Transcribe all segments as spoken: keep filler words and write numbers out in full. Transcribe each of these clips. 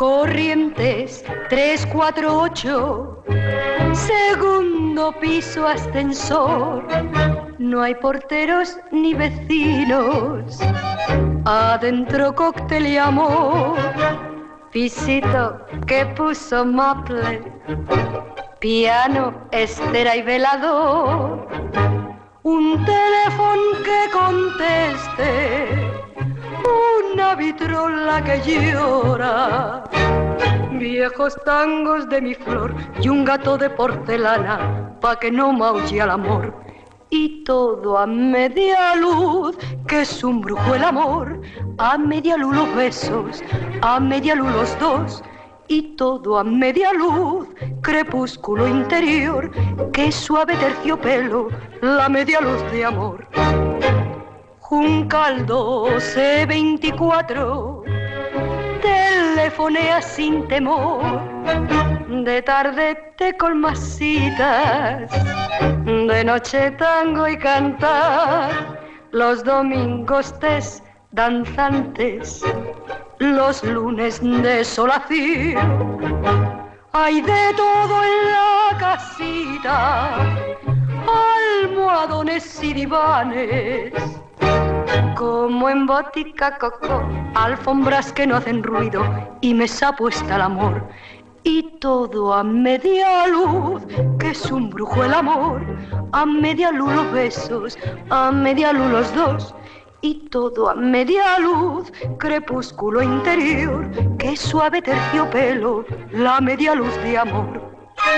Corrientes tres cuatro ocho, segundo piso ascensor. No hay porteros ni vecinos, adentro cóctel y amor. Pisito que puso muffling, piano, estera y velador. Un teléfono que conteste, una vitrola que llora, viejos tangos de mi flor y un gato de porcelana pa' que no maulle al amor. Y todo a media luz, que es un brujo el amor, a media luz los besos, a media luz los dos. Y todo a media luz, crepúsculo interior, que es suave terciopelo, la media luz de amor. Juncal doce veinticuatro, telefonea sin temor. De tarde te colmas citas, de noche tango y cantar. Los domingos tes danzantes, los lunes desolación. Hay de todo en la casita, almohadones y divanes, como en botica coco, alfombras que no hacen ruido y mesa puesta al amor. Y todo a media luz, que es un brujo el amor, a media luz los besos, a media luz los dos. Y todo a media luz, crepúsculo interior, que es suave terciopelo, la media luz de amor.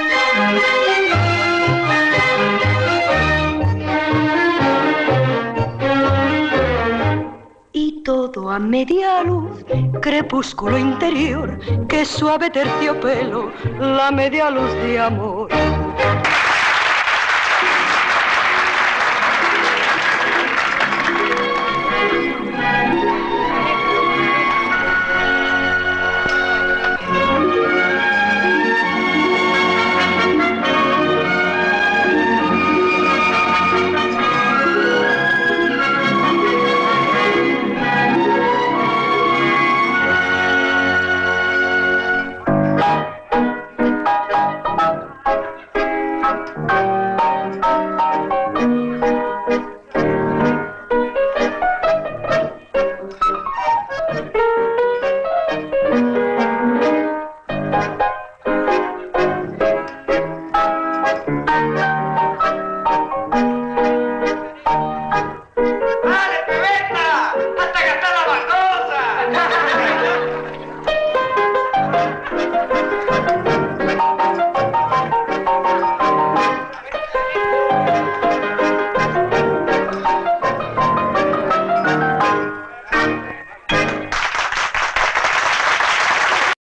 Y todo a media luz, crepúsculo interior, que suave terciopelo, la media luz de amor.